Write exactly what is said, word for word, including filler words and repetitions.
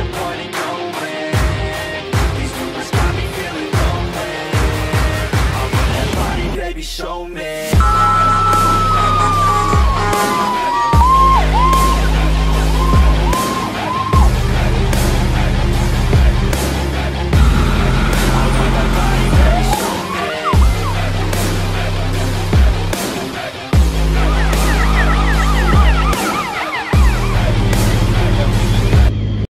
the point of nowhere. These rumors got me feeling lonely. I want that body, baby, show me.